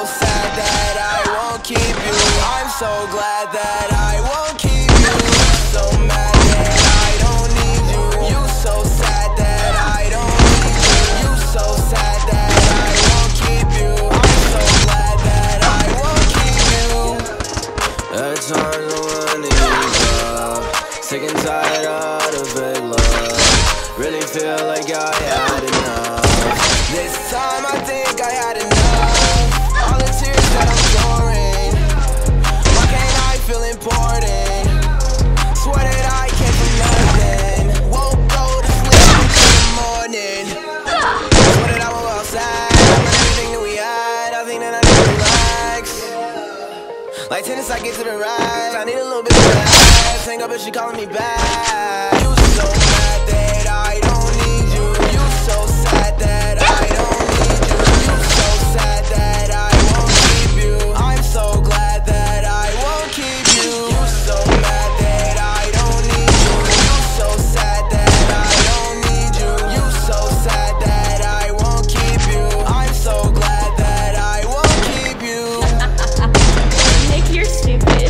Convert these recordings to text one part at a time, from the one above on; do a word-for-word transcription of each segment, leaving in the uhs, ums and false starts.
sad that I won't keep you. I'm so glad that I won't keep you. So mad that I don't need you. You so sad that I don't need you. You so sad that I won't keep you. I'm so glad that I won't keep you. At times I wanna give up. Sick and tired of the fake love. Really feel like I had enough. This time I think I had enough. All the tears that I'm pouring. Why can't I feel important? Swear that I came from nothing. Won't go to sleep until the morning. Swear that I won't go outside. But everything that we had, I think that I need to relax. Like tennis, I get to the rise. I need a little bit of relax. Hang up if she calling me back. You so mad that I don't need you. You so sad that I don't need you. You so sad that I won't keep you. I'm so glad that I won't keep you. You so mad that I don't need you. You so sad that I don't need you. You so sad that I won't keep you. I'm so glad that I won't keep you. Nick, you're stupid.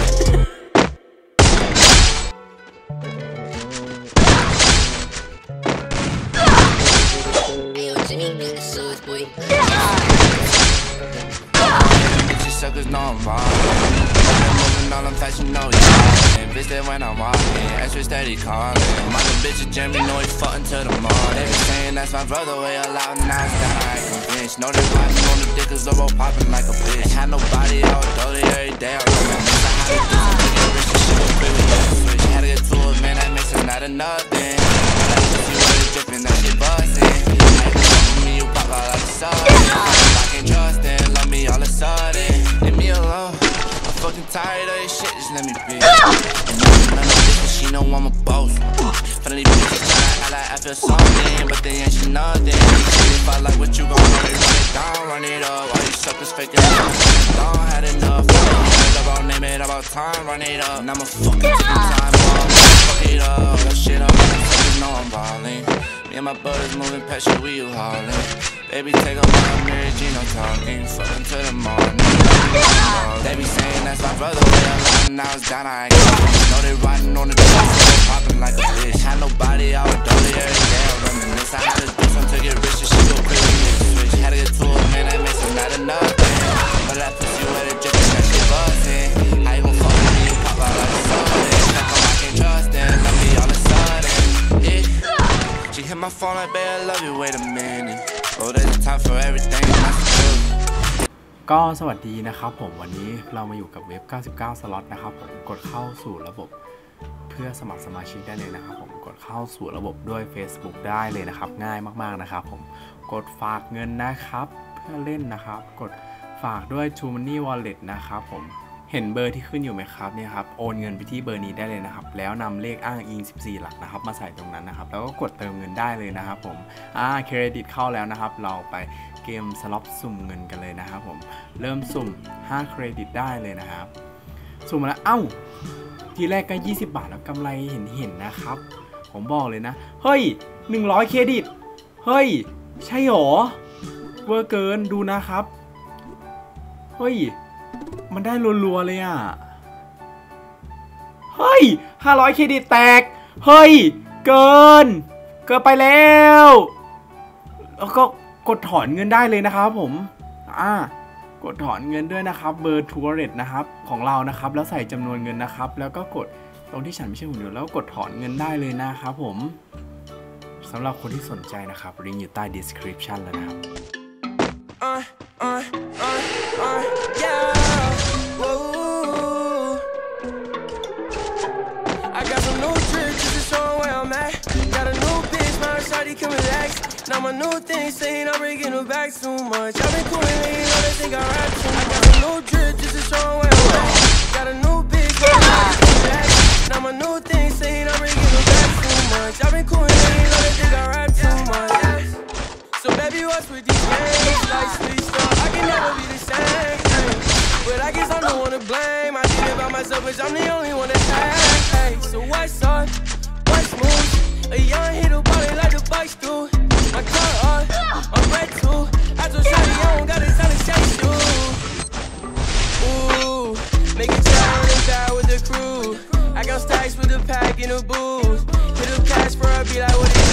Suckers know I'm wrong. I'm moving all them fast, you know yeah. And bitch that when I'm walking, extra steady calling. My little bitch a Jimmy, know he fuck until the morning. They be saying that's my brother, way allowed, now it's down, I ain't convinced. Know they riding on the dick, cause they're all popping like a bitch. Ain't had nobody out, dolly every day, I remember. I had to do something to get rich, and shit was free with that switch. Had to get to it, man, that makes it not enough, then. I like to see where it's dripping, that shit bustin'. I ain't fucking me, you pop out like a sudden. I can't trust it, love me all of a sudden. Leave me alone, I'm fucking tired of this shit, just let me be. And none of this, but she know I'm a boss. Finally bitches tryna act like I feel something, but they ain't she nothing. If I like what you gon' run it, run it down, run it up. All these suckers faking it, don't had enough. It's about name it, about time, run it up. And I'ma fucking take time, ball, fuck it up. That shit up, motherfuckers know I'm ballin'. Me and my brothers moving past you, we you haulin'. Baby, take off my Mary Jean, no talking, fucking to the morning. They be saying that's my brother, way alive, now it's down, I ain't got know they riding on the truck, popping like a bitch. Had nobody out, dolly every day, I reminisce. I had to do something to get rich, and she go crazy, get switch. Had to get to it, man, that makes it not enough, man. But that pussy where the drippin', that shit bustin'. How you gon' fuck with me, you pop out like a sudden. Like I can't trust them, let me all of a sudden, yeah. She hit my phone like, babe, I love you, wait a minute. Oh, there's time for everything, that's true. ก็สวัสดีนะครับผมวันนี้เรามาอยู่กับเว็บเก้าสิบเก้าสล็อตนะครับผมกดเข้าสู่ระบบเพื่อสมัครสมาชิกได้เลยนะครับผมกดเข้าสู่ระบบด้วย Facebook ได้เลยนะครับง่ายมากๆนะครับผมกดฝากเงินนะครับเพื่อเล่นนะครับกดฝากด้วย True Money Wallet นะครับผมเห็นเบอร์ที่ขึ้นอยู่ไหมครับเนี่ยครับโอนเงินไปที่เบอร์นี้ได้เลยนะครับแล้วนำเลขอ้างอิงสิบสี่หลักนะครับมาใส่ตรงนั้นนะครับแล้วก็กดเติมเงินได้เลยนะครับผมอ่าเครดิตเข้าแล้วนะครับเราไปเกมสล็อตสุ่มเงินกันเลยนะครับผมเริ่มสุ่มห้าเครดิตได้เลยนะครับสุ่มมาแล้วเอ้าทีแรกก็ยี่สิบบาทแล้วกำไรเห็นเห็นนะครับผมบอกเลยนะเฮ้ยหนึ่งร้อยเครดิตเฮ้ยใช่หรอเวอร์เกินดูนะครับเฮ้ยมันได้รัวๆเลยอ่ะเฮ้ยห้าร้อยเครดิตแตกเฮ้ยเกินเกินไปแล้วแล้วก็กดถอนเงินได้เลยนะครับผมอ่ากดถอนเงินด้วยนะครับเบอร์ทัวร์เรทนะครับของเรานะครับแล้วใส่จำนวนเงินนะครับแล้วก็กดตรงที่ฉันไม่ใช่หุ่นยนต์แล้วกดถอนเงินได้เลยนะครับผมสำหรับคนที่สนใจนะครับลิงก์อยู่ใต้ description แล้วนะครับ Uh, uh, uh, uh, yeah. Whoa. I got some new tricks just to show where I'm at. Got a new bitch, my shawty can relax. Now my new thing saying I'm bringing her back too much. I've been coolin' and you know they think I rap too much. I got some new tricks just to show where I'm at. Got a new bitch, my shawty can relax. Now my new thing saying I'm bringing her back too much. I've been coolin' and you know they think I rap too much. So baby, what's with these games? Like sweet stuff, I can never be the same. But I guess I'm the one to blame. I did it by myself, but I'm the only one that's hey. So what's up? What's moves? A young hitter body like the bikes do. My car up, I'm red too. I told Shawty I don't got a ton of chase you. the booze. Hit up cash for a be like what it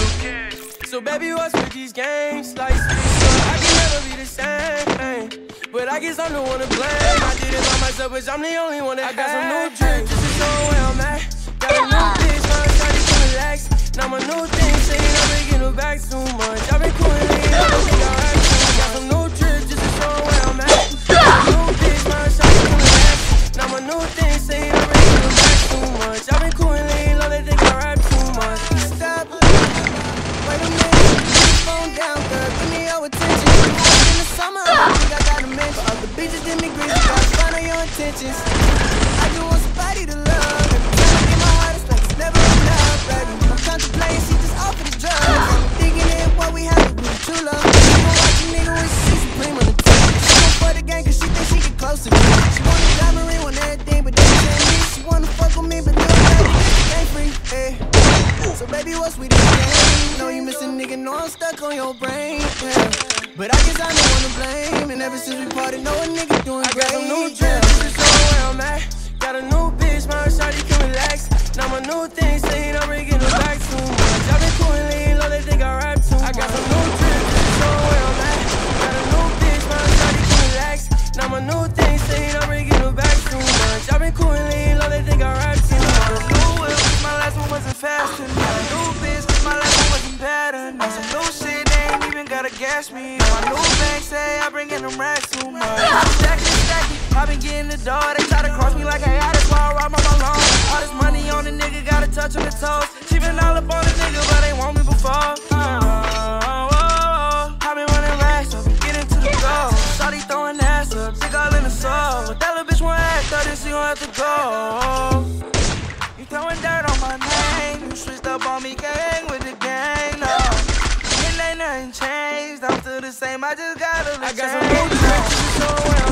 do. So baby, what's with these games? Like, I can never be the same. But I guess I'm the one to blame. I did it by myself, but I'm the only one that I got some new drip, just to show where I'm at. Got a new bitch, my shawty can relax. Now my new thing saying I've been getting back too much. I've been coolin' lean, I don't think I had to. Got some new drip, just to show where I'm at. Got a new bitch, my shawty can relax. Now my new thing saying I've been getting back too much. I've been coolin' lean, I don't think I rap too much. Stop, wait a minute, put the phone down, girl, give me your attention. In the summer, I think I got a mention. All the bitches did me greasy, gotta find out your intentions. I just want somebody to love. Every time I get my heart, it's like it's never enough, baby. I'm contemplating, she just offered the drugs. I'm thinking it, what we have to do, true love. She gon' watch a nigga when she sees Supreme on the T V. She gon' fuck the gang cause she think she get close to me. She want a diamond ring, want everything, but they can't me. She wanna fuck with me, but no, baby, ain't free, hey. So baby, what's with this game? Know you missing, nigga, know I'm stuck on your brain, yeah. But I guess I'm the one to blame. And ever since we parted, know a nigga doing great. I got a new drip, just to show where I'm at. Got a new bitch, my shawty can relax. Now my new thing saying I'm bringing her back too much. I've been coolin' lean, low, they think I rap too much. I got some new drip, just to show where I'm at. Got a new bitch, my shawty can relax. Now my new thing saying I'm bringing her back too much. I've been coolin' lean, low, they think I rap too much. New whip, my last one wasn't fast enough. New bitch, my last one wasn't better. Now some new shit, they ain't even gotta gas me. My new bank say I bring in them racks too much. Stacky, stacky, I been getting the door. They try to cross me like I got it, so I rob my alone. All this money on the nigga, gotta touch on the toes. She been all up on the nigga, but they want me before. Oh, oh, oh. I been running racks up, getting to the goal. Shawty throwing ass up, dick all in the soul. But that little bitch want act, thought that she gon' have to go. You throwing dirt on my name, you switched up on me, gang with the gang, no. It ain't nothing changed, I'm still the same, I just got a little I got some new tricks, so